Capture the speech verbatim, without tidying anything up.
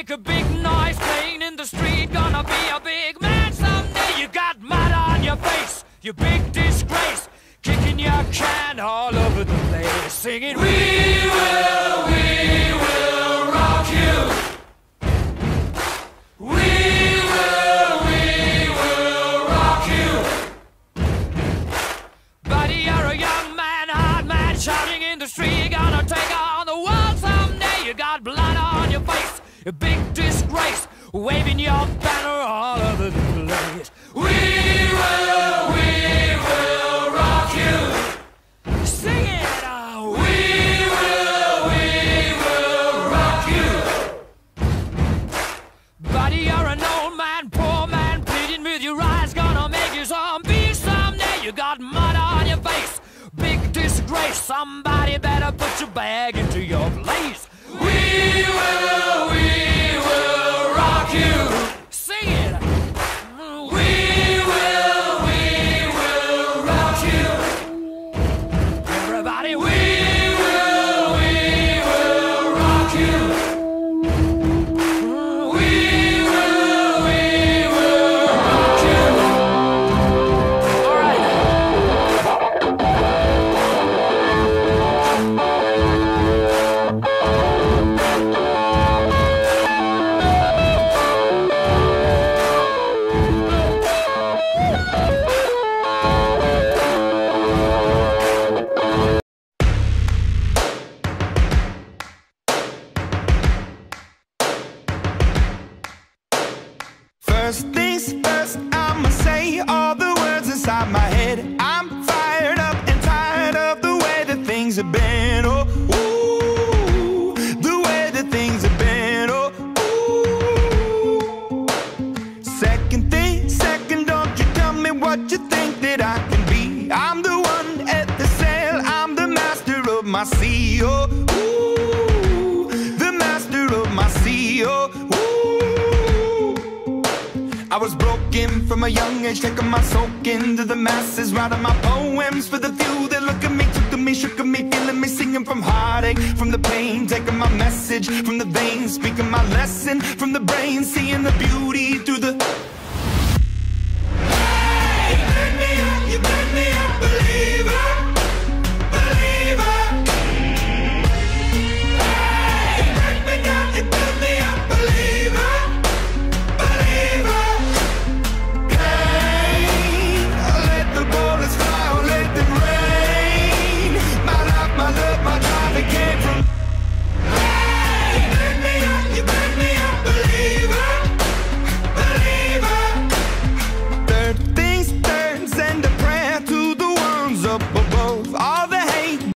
make a big noise playing in the street. Gonna be a big man someday. You got mud on your face, you big disgrace. Kicking your can all over the place, singing, we will, we will rock you. We will, we will rock you. Buddy, you're a young man, hard man, shouting in the street. You're gonna take on the world someday. You got blood on your face, a big disgrace, waving your banner all over the place. We will, we will rock you. Sing it out. We will, we will rock you. Buddy, you're an old man, poor man, pleading with your eyes. Gonna make you zombie someday. You got mud on your face, big disgrace. Somebody better put your bag into your place. We will, we will rock you. Sing it. We will, we will rock you. Everybody, we will, we will rock you. We will, we will rock you. All right. First things first, I'ma say all the words inside my head. I'm fired up and tired of the way that things have been. Oh, ooh, the way that things have been. Oh, ooh. Second thing, second, don't you tell me what you think that I can be. I'm the one at the sail, I'm the master of my sea. Oh, ooh, the master of my sea. Oh, ooh. I was broken from a young age, taking my soak into the masses, writing my poems for the few that look at me, took to me, shook at me, feeling me, singing from heartache, from the pain, taking my message from the veins, speaking my lesson from the brain, seeing the beauty